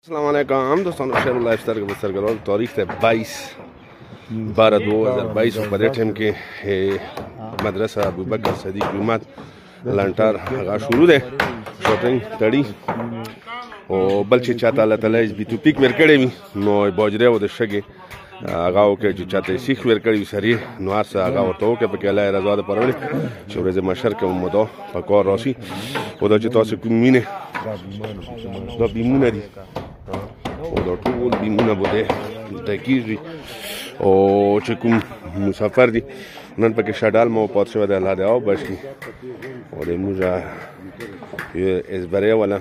अस्सलामुअलैकुम दोस्तों, शेर लाइफ स्टाइल के सरगर्म तारीख है 22/12/2022 पर टाइम के मदरसा अबू बकर सदीक जुमात लंटार आगा शुरू है शूटिंग तड़ी और बल्कि चाहता अल्लाह ताला इस बितु पिक मेर कड़े भी नो बोजरे वो दशगे आगाओ के जो चाहते सीख मेर कड़ी सरी नवार से आगाओ तो के पके अल्लाह रज़ा दे परवले शोरे जे मशर के उम्मदो पकोर रोसी ओदा जे तो से कुमीने दो बिमुना दी o ټول بیمونه بوده د کیږي او چې کوم مسافر دي نن پکې شډال مو پات شو د الله دی او بشي او د موجا ازبره ولا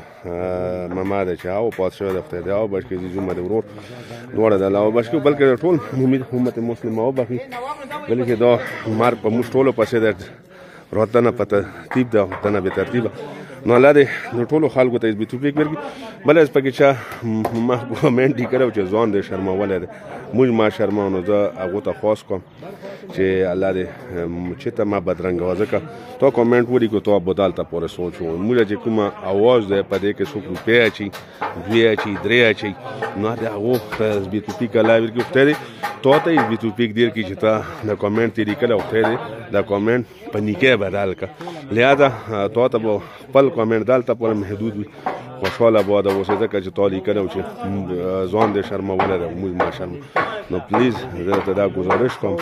ماما د چاو پات شو د فتح دی او بشي د جمعه د ورور دوړه د الله او بشي بلکې ټول امت مسلمه او بخي بلکې دا مار په مشټولو پسې د روتنه پته تیب دا تنه به ترتیب نو الله دې نو ټولو خلکو ته به توفیق ورکړي بل اس پکې چا ما کومنټ کړو چې ځوان دې شرمول دي موږ ما شرمانو زه هغه ته خاص کوم چې الله دې چې ته ما بدرنګ وځکه تو کومنټ وری کو تو بدل ته پورې سوچو موږ چې کومه आवाज ده پدې کې څو روپیا چي دوی چي درې چي نو دا هغه به توفیق الله ورکړي ته تو ته به توفیق دې کې چې تا د کومنټ دې کړو ته دا کومنټ پنیکه بدل کا لہذا تو ته خپل کومنټ دالته پر محدود وي خوشاله بوده اوسه ځکه چې تالی کړو چې ځوان دې شرمول ده موږ ما شرم نو پلیز زه ته دا گزارش کوم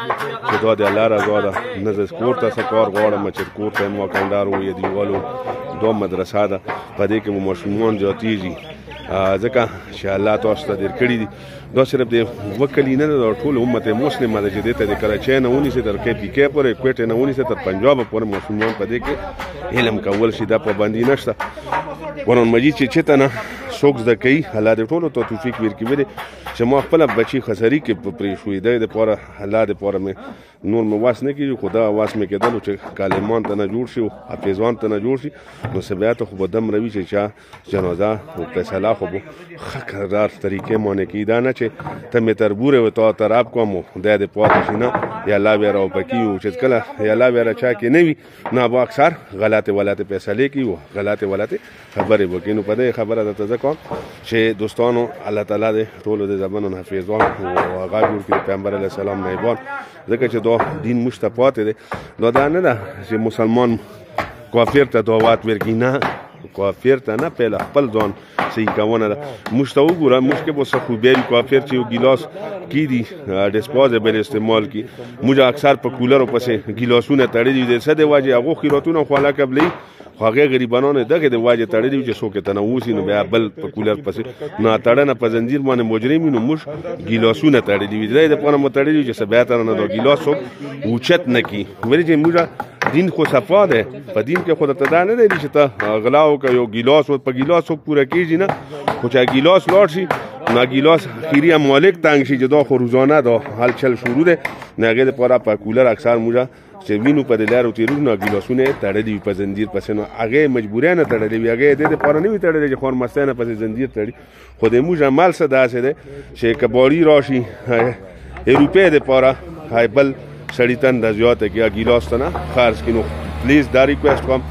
چې دا د الله رضا ده نه ز کور ته سکار غواړم چې کور ته مو کاندار وي دیوالو دو مدرسه ده په دې کې مو مشمون جاتیږي ځکه چې الله تاسو ته درکړي دي دا صرف د وکلی نه د ټول امت مسلمه د جدي ته د کراچۍ نه ونی سي تر کې پی کې پورې کوټه نه ونی سي تر پنجاب پورې مسلمان په دې کې علم کول شي دا پابندي نشته قرآن مجید چې چته نه څوک زده کوي الله دې ټولو ته توفیق ورکړي چې ما خپل بچي خسري کې پرې شوې ده د پوره الله دې پوره مې نور مې واس نه کیږي خدا واس مې کېدل چې کالمان ته نه جوړ شي او حافظوان ته نه جوړ شي نو سبعت خو بدم روي چې چا جنازه او فیصله خو خکردار طریقې مونږ کې دا نه چې ته مې تربوره و تو تراب کوم د دې پوره شینه یا الله به راو پکې چې کله یا الله به راچا کې نه وي نه با اکثر غلطه فیصله کوي غلطه خبره وکینو په دې خبره د تذکر چې دوستانو الله تعالی دې ټول دې زمانو حفیظوان او هغه جوړ کړي پیغمبر علیه السلام نه ایبان ځکه چې دا دین مشتپات دی دا نه ده چې مسلمان کافر ته دعوت ورکړي نه کافر ته نه په خپل ځان صحیح کوونه ده مشتو ګوره مشکل بو خوبي کافر چې یو ګلاس کی دي ډیسپوزیبل استعمال کی موږ اکثر په کولر پسې ګلاسونه تړلي دي څه دی واجه هغه خیراتونه خواله قبلې هغه غریبانو نه دغه د واجه تړلي چې څوک ته نه وسی نو بیا بل په کولر پسې نه تړنه په زنجیر باندې مجرمینو مش ګلاسونه تړلي دي د په نوم تړلي چې سبا ته نه د ګلاس اوچت نه کی ویل چې موږ دین خو صفا ده په دین کې خود ته دا نه دی چې ته غلاو کوي یو ګلاس په ګلاس پوره کیږي نه خو چې ګلاس لاړ شي نه ګلاس خیری مالک تنگ شي چې دا خو روزانه دا حل چل شروع ده نه هغه لپاره په کولر اکثر موږ چې وینو په دلارو تیرو نه ګلاسونه تړلي په زنجیر پسې نو هغه مجبورانه تړلي وي هغه د لپاره نه وي تړلي چې خور مستانه پسې زنجیر تړي خو د موږ عمل څه داسې ده چې کباړي راشي روپې د لپاره هاي بل سړی تن د زیاته کې ګلاس ته نه خرڅ کینو پلیز دا ریکوست کوم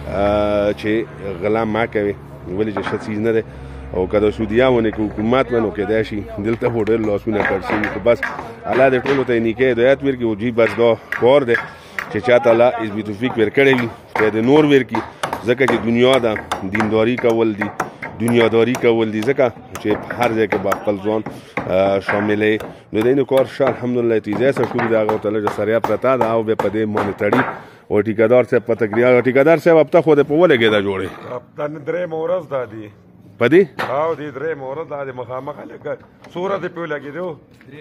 چې غلا ما کوي ولې چې شت چیز نه ده او کله سعودیاونه کې حکومت منو کې داشي دلته هوټل لاسونه کړسي بس الله دې ټولو ته نیکه هدایت ورکړي او جی بس دا کور ده چې چاته الله از به توفیق ورکړي وي ته د نور ورکړي ځکه چې دنیا ده دینداری کول دي دنیاداری کول دي ځکه چې هر ځای کې با خپل ځوان شاملې نو دینو کار شه الحمدلله تیزه سره شروع دا غو تعالی سره پرتا دا او به پدې مونټړي او ټیکادار سے پتګریا ټیکادار سے اب ته خو دې په ولګې دا جوړي اب تن درې مورز دادی پدې او دې درې مورز دادی مخامخ لګ سوره دې په لګې دیو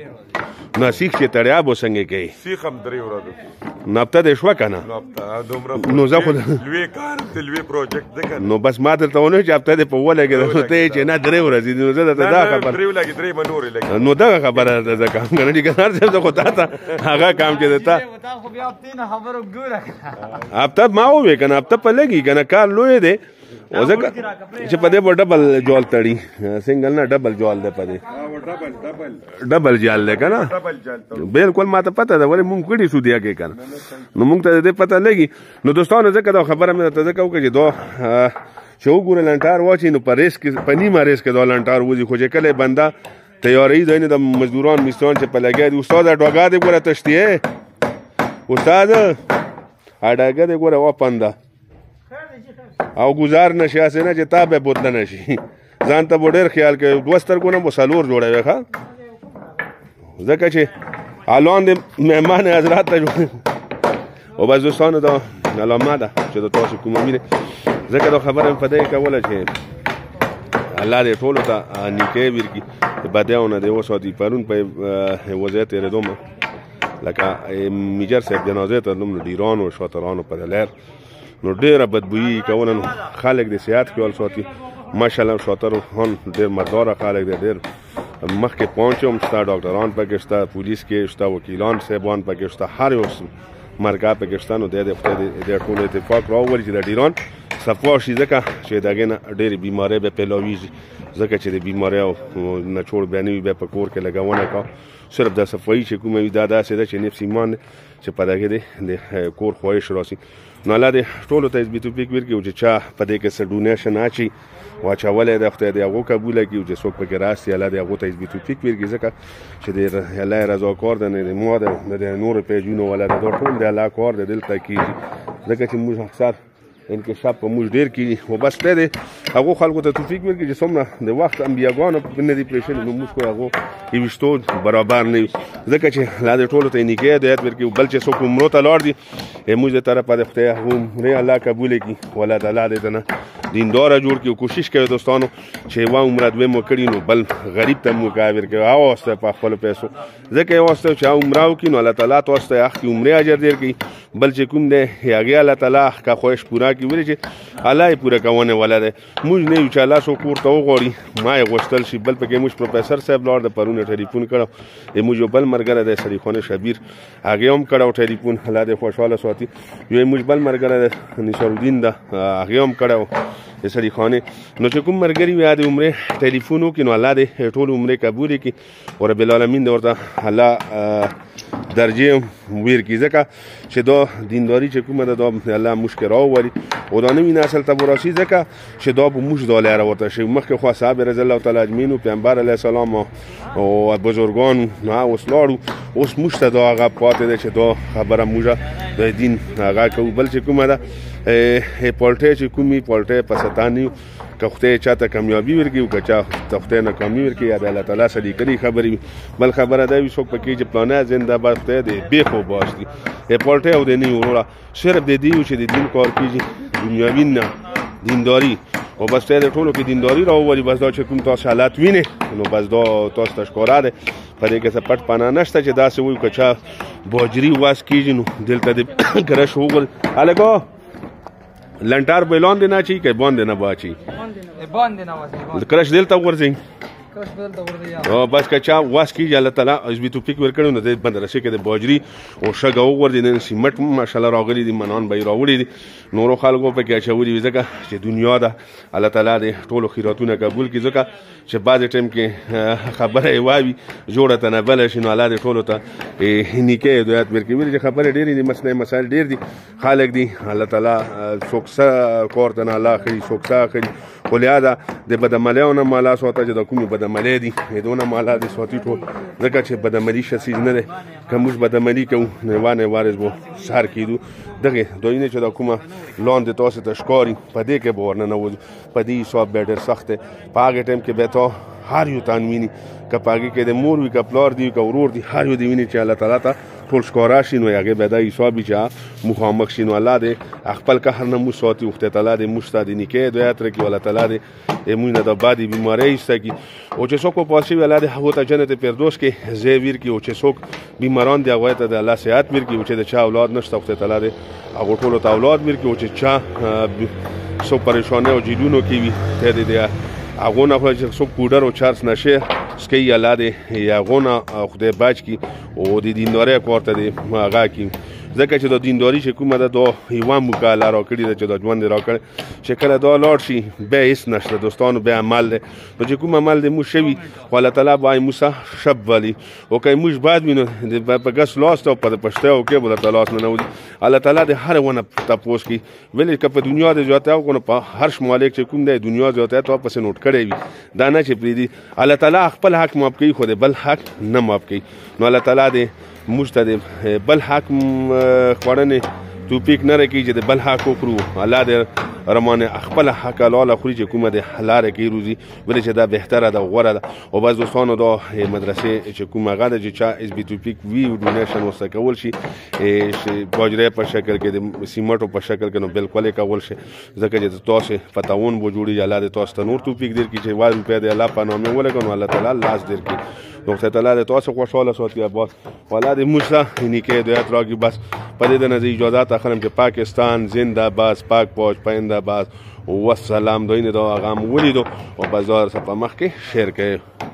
نه سیخ چې تړیا بو څنګه کوي سیخ هم درې ورځې نبته دې شو کنه نو زه خو لوی کار دې لوی پروجیکټ دې نو بس ما درته ونه چې اب ته دې په ولګې ته چې نه درې ورځې نو زه ته دا خبر درې لګې درې منورې لګې نو دا خبره ده کام کنه دي کنه زه خو تا هغه کام چې دتا خو بیا تین خبرو ګوره اب ته ما وې کنه اب ته په لګي کنه کار لوی دی او ځکه چې په دې په ډبل جوال تړي سنگل نه ډبل جوال دی په دې ډبل جال دی کنه بالکل ما ته پته ده ولې مونږ کړي شو دی کې کنه نو مونږ ته دې پته لګي نو دوستانو ځکه دا خبره مې ته ځکه وکړه چې دا چې وګوره لنټار واچي نو په ریس کې په نیمه ریس کې دا لنټار وځي خو چې کله بنده تیارې ځای نه د مزدوران مستان چې په لګیا دي استاد ډوګا دې ګوره تشتیه استاد اډاګه دې ګوره وپنده او گزار نشي اسې نه چې تا به بوتله نشي ځان ته به ډېر خیال کوي دوه سترګو نه به څلور جوړوي ښه ځکه چې الان د مهمان حضرات ته او بس دوستانو دا علامه ده چې د تاسو کومه مینه ځکه دا خبره مې په دې کوله چې الله دې ټولو ته نیکۍ ورکړي د بدیو نه دې وساتي پرون په وضعیت تېرېدم لکه میجر صاحب جنازې ته تلم نو ډیرانو شاطرانو په دلیر نو ډېره بدبویي کوله نو خلک د صحت خیال ساتي ماشاءالله شاطران ډېر مرداره خلک دی ډېر مخکې پوهنچ هم شته ډاکټران پکې شته پولیس کې شته وکیلان صاحبان پکې شته هر یو مرکه پکې شته نو دی د خدای د ټول اتفاق راوړي چې د ډیران صفا شي ځکه چې دغه نه ډېرې بیمارۍ به پیلاویږي ځکه چې د بیمارۍ او نچوړ بیا نه وي بیا په کور کې لګونه کا صرف د صفایي چې کومه وي دا داسې ده چې نفس ایمان چې په دغه د کور خواهش راسي نو الله دې ټولو ته عزت توفیق ورکړي چې چا په دې کې څه ډونیشن اچي واچولی د خدای دې هغو قبوله کړي چې څوک پکې راستي الله دې هغو ته عزت توفیق ورکړي ځکه چې د الله رضاکار دی نه د ما د نورو پیجونو والا د ټول د الله کار دی دلته کېږي ځکه چې موږ اکثر انکشاف په موږ ډېر کېږي خو بس دی دی هغو خلکو ته توفیق ورکړي چې څومره د وخت انبیاګانو نه دي پرېښلي نو موږ خو هغو یویشتو برابر نه وي ځکه چې الله دې ټولو ته یې نیکۍ هدایت ورکړي بل چې څوک عمرو ته لاړ دي موږ د طرفه د خدای هغو عمرې الله قبوله کړي والله تعالی دې ته نه دینداره جوړ کړي او کوشش کوي دوستانو چې یوه عمره دوی مو کړي نو بل غریب ته مو کار ورکوي واوسته په خپلو پیسو ځکه یې واسطه چې عمره وکړي نو الله تعالی تاسو ته اخکې عمرې اجر ډېر کوي بل چې کوم دی هغې الله تعالی که خواهش پوره کړي ولې چې الله یې پوره کوونه والا دی موږ نه یو چې الله څوک کور ته وغواړي ما یې غوښتل شي بل پکې موږ پروفیسر صاحب لاړ د پرون ټلیفون کړی موږ یو بل ملګری دی سلیخان شبیر هغې هم کړی ټلیفون الله دې خوشحاله ساتي یو موږ بل ملګری دی نصرالدین ده هغې هم کړی د سلیخانې نو چې کوم ملګري وي د عمرې ټلیفون وکړي نو الله دې ټول عمرې قبولې کړي او رب العالمین دې ورته الله درجې ورکړي ځکه چې دا دینداري چې کومه ده دا الله موږ کې راوولي او دا نوي نسل ته وراسي ځکه چې دا به موږ دا لاره ورته شي مخکې خو صحابه رضی الله تعالی اجمعین پیغمبر علیه السلام او بزرګان نو اوس لاړو اوس موږ ته دا هغه پاتې ده چې دا خبره موږ د دین هغه کوو بل چې کومه ده پالټۍ چې کومې پالټۍ په ستاني که خدای چاته کامیابي ورکړي او که چا ته خدای ناکامي ورکړي یا د الله تعالی سره لیکلي خبرې وي بل خبره دا وي څوک پکې چې پلانه زنده باد خدای دې بېخو باسي پالټۍ او د نه وروړه صرف د دې چې د دین کار کېږي دنیاوي نه دینداري او بس ته د ټولو کې دینداري راوولي بس دا چې کوم تاسو حالات وینئ نو بس دا تاسو ته ښکاره دی په دې کې څه پټ پناه نشته چې داسې وایو که چا باجري واس کېږي نو دلته د ګرش وګل هلکو لنټار به لاندې نه اچي که باندې نه به اچي کرش دلته وغورځئ بس که چا واس کېږي الله تعالی عزت توفیق ورکړی نو د بندرسۍ کې د باجري او شګه وغورځي نن سیمټ ماشاءالله راغلي دي منان به یې راوړي دي نورو خلکو پکې اچولي وي ځکه چې دنیا ده الله تعالی د ټولو خیراتونه قبول کړي ځکه چې بعضې ټایم کې خبره یې واوي جوړه ته نه بله شي نو الله دې ټولو ته نیکۍ هدایت ورکړي ولې چې خبرې ډېرې دي مسایل ډېر دي خلک دي الله تعالی څوک څه کار ته نه الله اخلي څوک څه اخلي خو لهذا د بدعملیو نه مالا ساته چې د کومې بدعملۍ دي دونه مالا دې ساتي ټول ځکه چې بدعملي ښه څیز نه دی که موږ بدعملي کوو نو یوه وارز به سر کېدو دغې دوی نه چې دا کومه لاندې تاسو ته ښکاري په دې کې به ورننوځو په دې حساب بیا ډېر سخت دی په هغې ټایم کې بیا تا هر یو تان ویني که په هغې کې د مور وي که پلار دي که ورور دي هر یو دې ویني چې الله تعالی ته ټول ښکاره شي نو هغې بیا دا حساب وي چې مخامخ شي نو الله دې خپل قهر نه موږ ساتي او خدای تعالی دې موږ ته د نیکۍ هدایت راکړي الله تعالی دې موږ نه د بدې بیمارۍ ایسته کړي او چې څوک وفات شوي الله دې هغو ته جنت فردوس کې ځای ورکړي او چې څوک بیماران دي هغوی ته د الله صحت ورکړي او چې د چا اولاد نشته خدای تعالی دې هغو ټولو ته اولاد ورکړي او چې چا څوک پریشانۍ او جیلونو کې وي ته دې هغو نه خو چې څوک پوډر او چرس نشي سکي الله دې هغو نه خدای بچ کړي او د دیندارۍ کار ته دې هغه کړي ځکه چې د دینداري چې کومه ده دا یوه موږه الله راکړې ده چې دا ژوند یې راکړی چې کله دا لاړ شي بیا هېڅ نشته دوستانو بیا عمل دی نو چې کوم عمل دی موږ شوي خو الله تعالی باید موږ شب ولي او که موږ بد وي نو په ګس لاس ته او په پشتیو کې به درته لاس نه نوځي الله تعالی د هر ونه تپوس کوي ولې که په دنیا د زیاتیا وکړو نو په هر مالک چې کوم دی دنیا زیاتیا ته پسې نوټ کړی وي دا نه چې پرېږدي الله تعالی خپل حق معاف کوي خو د بل حق نه معاف کوي نو الله تعالی دې موږ ته د بل حق خوړنې توفیق نه راکړي چې د بل حق وکړو الله دې رمانه خپل حق حلاله خوري چې کومه د حلاله کې روزي ولې چې دا بهتره ده غوره ده او بس دوستانو دا مدرسې چې کومه غاده چې چا اس بي توفیق وی ډونیشن وسه کول شي باجره په شکل کې د سیمټو په شکل کې نو بالکل کول شي ځکه چې تاسو پتاون بو جوړي الله دې تاسو ته نور توفیق درکړي چې وای روپیا دې الله په نامه ولګنو الله تعالی لاس درکړي نو خدای تعالی دې تاسو خوشاله ساتي اباد ولا دې موږ نیکه دې راګي بس په دې نه اجازه اخلم چې پاکستان زنده باد پاک پوج پاینده باد والسلام دوی نه دا غام ولیدو او بازار صفه مخ کې شیر کې